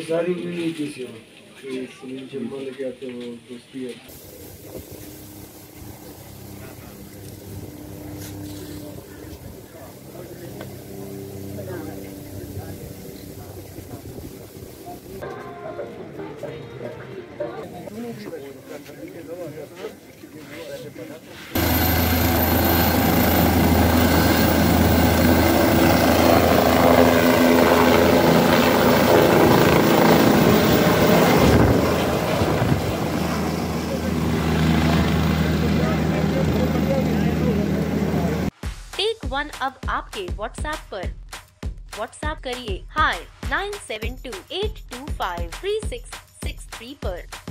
जारी भी नहीं किसी और सुनील शर्मा लेके आते हो दोस्ती है। टेक वन अब आपके व्हाट्सएप पर। व्हाट्सएप करिए हाय 9728253663 पर।